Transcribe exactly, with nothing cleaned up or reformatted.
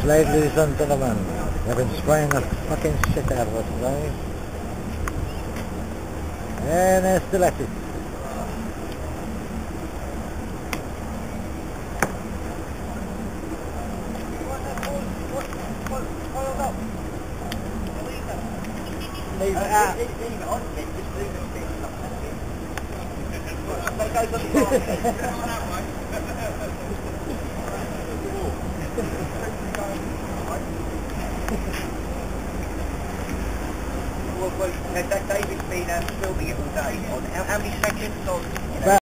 That's ladies and gentlemen. They've been spraying the fucking shit out of us today. And they're still at it. Leave it out. Well, well, David's been um, filming it all day. On how, how many seconds on?